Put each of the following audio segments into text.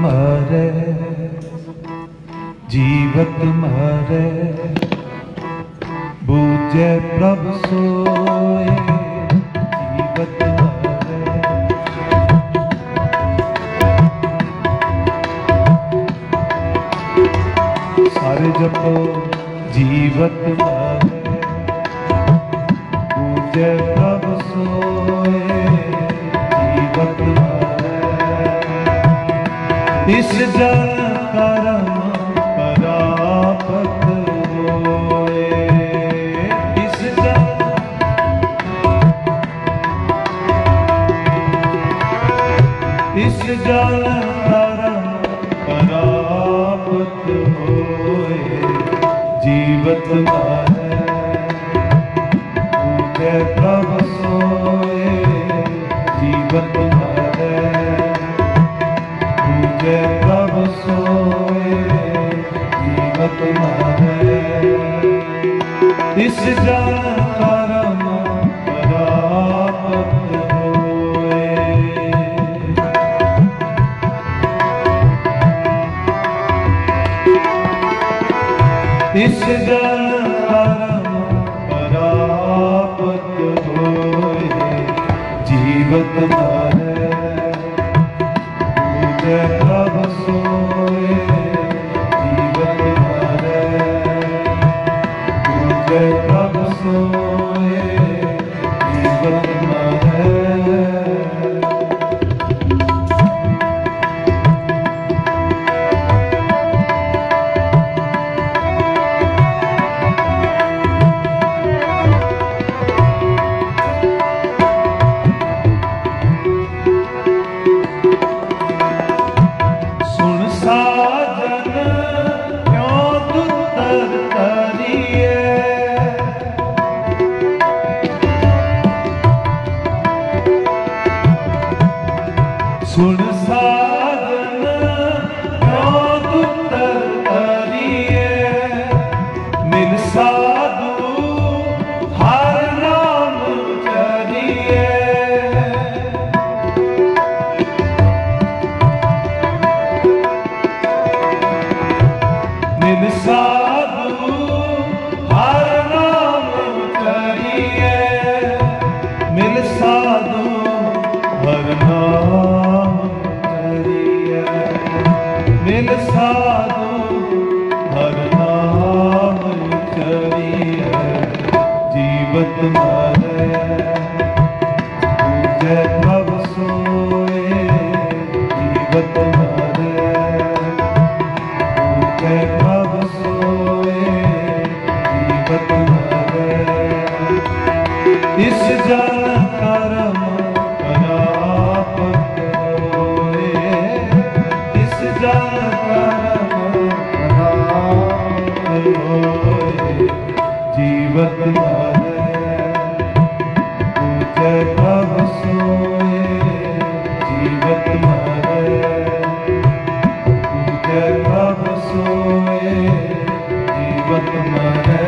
मरे जीवत मरे बूझे प्रभ सोए जीवत मरे सारे जपो जीवत मरे बूझे प्रभ सोए जीवत मरे इस जन करम परापत होए इस जन करम परापत होए जीवत मरे बूझे प्रभ सोए जीवत मरे बूझे प्रभ सोए जीवत मरे इस जन करम परापत होए इस जन करम परापत होए जीवत मरे बूझे प्रभ सोए जीवत मरे बूझे प्रभ सोए जीवत मरे सुन साधन क्यों दुतर करिए मिल साधु हर नाम चरिए मिल साधु हर नाम चरिए मिल साधु हर नाम मिल साधु हर नाम चरिए जीवत मरे बूझे प्रभ सोए जीवत मरे बूझे प्रभ सोए जीवत मरे इस जन करम परापत होए इस जन जीवत मरे बूझे प्रभ सोए जीवत मरे बूझे प्रभ सोए जीवत मरे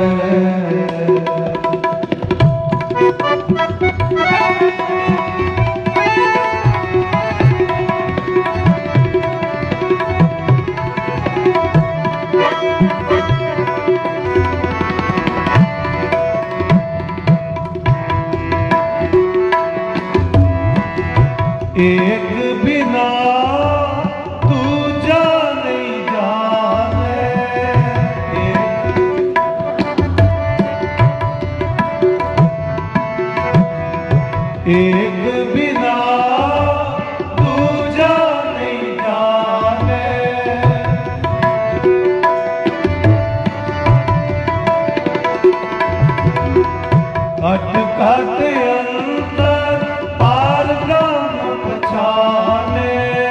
एक बिना दूजा नहीं जाने एक बिना दूजा नहीं जाने अटकते अंतर पार ब्रह्म पछाने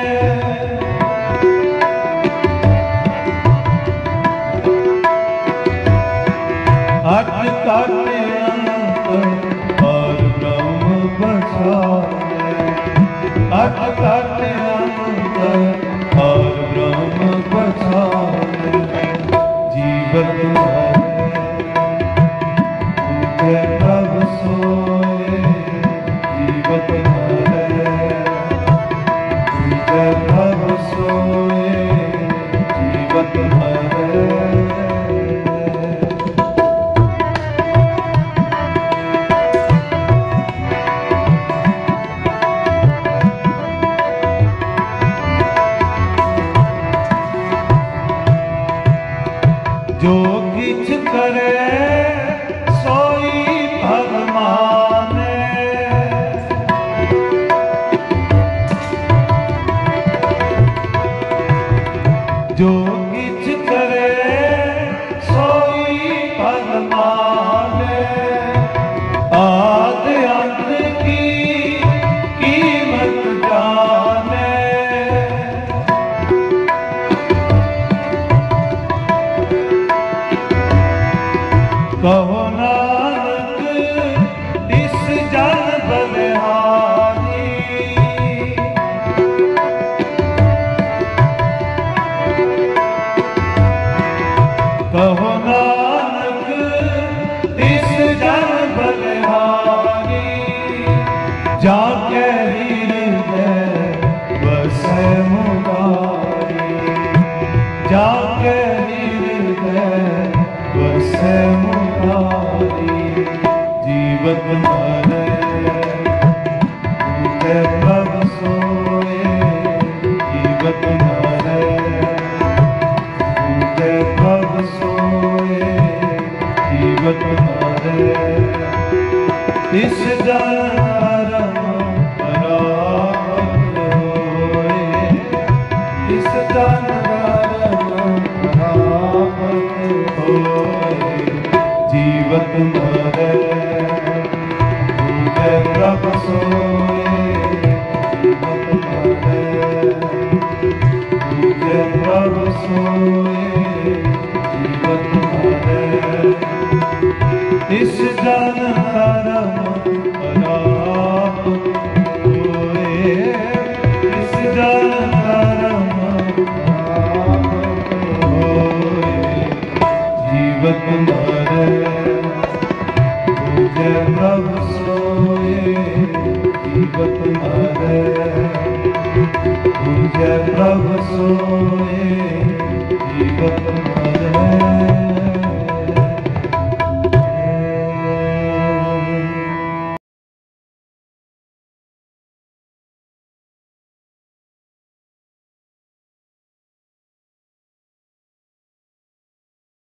अटकते अंतर पार ब्रह्म पछाने अटकते अंतर पार ब्रह्म पछाने जीवत मरे बूझे प्रभ सोए जीवत मरे बूझे प्रभ सोए करे सोई भगवाने। जो किछ करे सोई भगवाने। आदि अंत की कीमत जाने। कहो नानक इस जन बलिहारी। कहो नानक इस जन बलिहारी। जाके हृदय बसे मुरारी। जाके हृदय बसे मुरारी। जीवत मरै बूझै प्रभ सोए। जीवत मरै बूझै प्रभ सोए। जीवत मरै इस जन धर्म परागत होए। इस जन धर्म परागत होए। जीवत मरै बूझै प्रभ सोए। जीवत मरै बूझै प्रभ सोए। जीवत मरै इस